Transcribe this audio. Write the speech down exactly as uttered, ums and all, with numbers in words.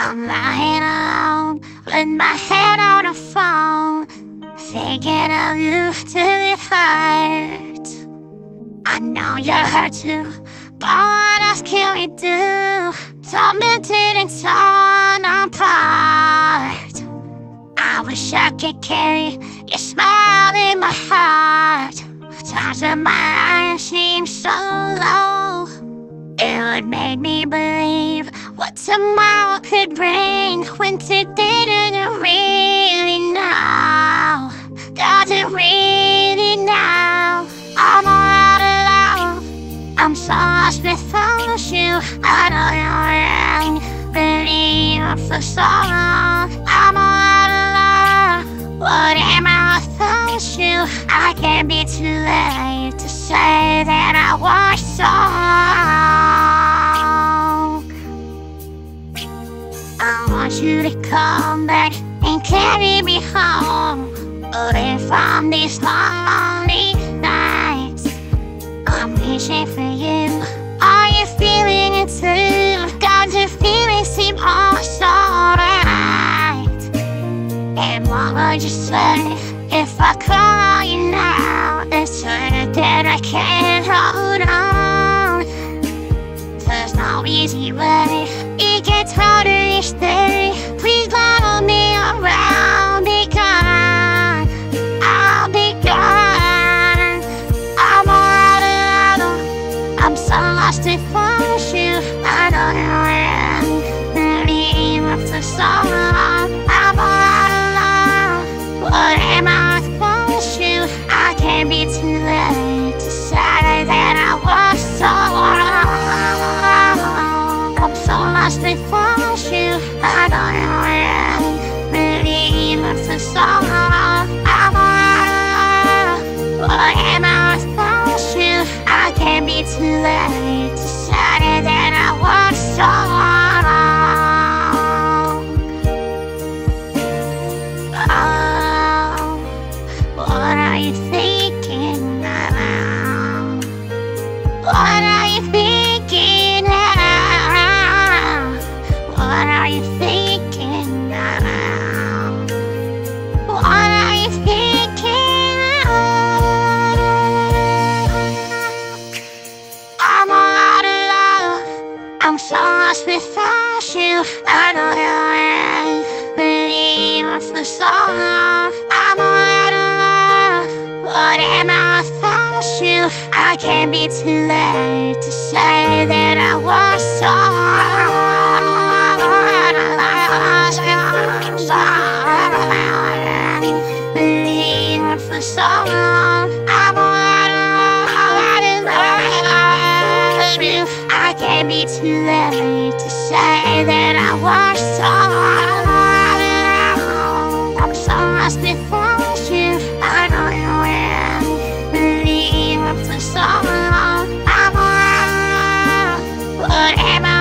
I'm lying alone with my head on the phone, thinking of you till it hurts. I know you're hurt too, but what else can we do? Tormented and torn apart. I wish I could carry your smile in my heart. Times when my eyes seem so low, it would make me believe what tomorrow could bring, when today doesn't really know, doesn't really know. I'm all out of love, I'm so lost without you. I know you're right, believe for so long. I'm all out of love, what am I without you? I can't be too late to say that I was so wrong. I want you to come back and carry me home, away from these lonely nights. I'm reaching for you, are you feeling it too? Does your feelings seem all so right? And what would you say if I call you now? It's hurt that I can't hold on. There's no easy way, it gets harder each day. Please love me around, be gone, I'll be gone. I'm all out of love, I'm so lost without you. I don't know where I'm leaving after so long. I'm all out of love, what am I without you? I can't be too late to say that I was so wrong. I'm so lost without you. I don't know where I'm leaving after so long. I'm all out of love, what am I without you? I can't be too late to say that I was so wrong. Oh, what are you thinking now? What are you thinking now? What are you thinking now? What are you thinking now? I'm all out of love, I'm so lost without you. I don't know where I believe for so long. I'm all out of love, what am I without you? I can't be too late to say that I was so wrong. Believe for so long. I'm all out of love, you. I can't be too late to say that I was so wrong. I'm so lost without you. I don't know where I'm believing for so long. I'm all out of love, what am I